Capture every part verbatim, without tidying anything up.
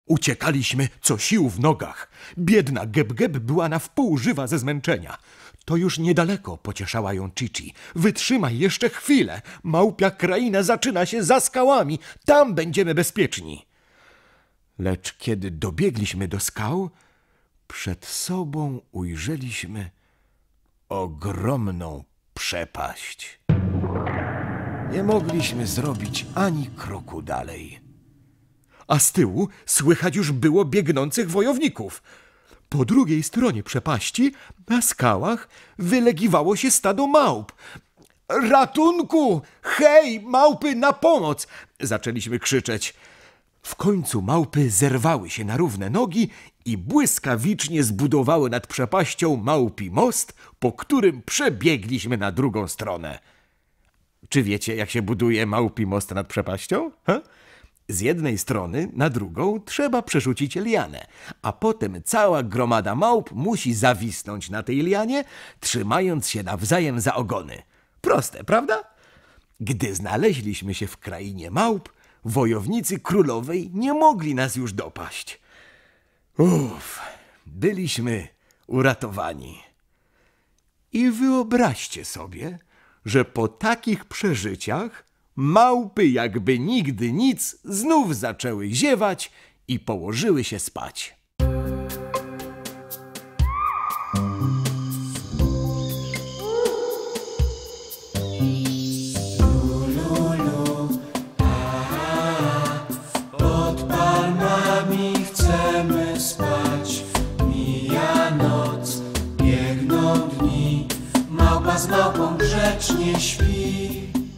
Uciekaliśmy co sił w nogach. Biedna Geb-Geb była na wpół żywa ze zmęczenia. To już niedaleko, pocieszała ją Chichi. Wytrzymaj jeszcze chwilę. Małpia kraina zaczyna się za skałami. Tam będziemy bezpieczni. Lecz kiedy dobiegliśmy do skał, przed sobą ujrzeliśmy ogromną przepaść. Nie mogliśmy zrobić ani kroku dalej. A z tyłu słychać już było biegnących wojowników. Po drugiej stronie przepaści, na skałach, wylegiwało się stado małp. Ratunku! Hej, małpy, na pomoc! Zaczęliśmy krzyczeć. W końcu małpy zerwały się na równe nogi i błyskawicznie zbudowały nad przepaścią małpi most, po którym przebiegliśmy na drugą stronę. Czy wiecie, jak się buduje małpi most nad przepaścią? Ha? Z jednej strony na drugą trzeba przerzucić lianę, a potem cała gromada małp musi zawisnąć na tej lianie, trzymając się nawzajem za ogony. Proste, prawda? Gdy znaleźliśmy się w krainie małp, wojownicy królowej nie mogli nas już dopaść. Uff, byliśmy uratowani. I wyobraźcie sobie, że po takich przeżyciach małpy jakby nigdy nic znów zaczęły ziewać i położyły się spać. Pod palmami chcemy spać. Mija noc, biegną dni. Małpa z małpą grzecznie śpi.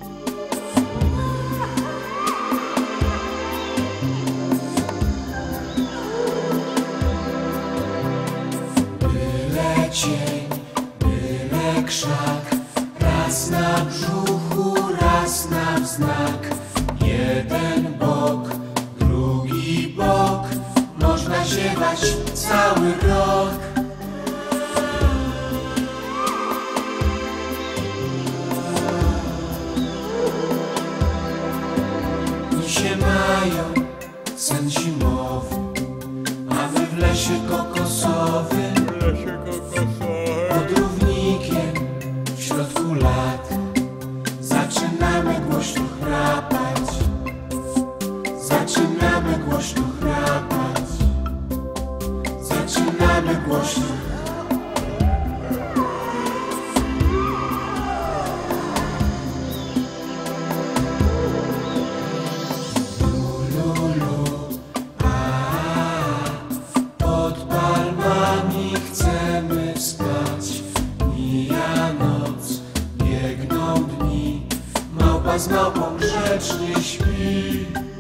Byle cień, byle krzak, raz na brzuchu, raz na wznak. Jeden bok, drugi bok, można ziewać cały rok. Misie mają sen zimowy, a my w lesie kokosowym, pod równikiem w środku lat zaczynamy głośno chrapać. Zaczynamy głośno chrapać. Zaczynamy głośno. Lulu, a pod palmami chcemy spać. Mija noc, biegną dni. Małpa z małpą grzecznie śpi.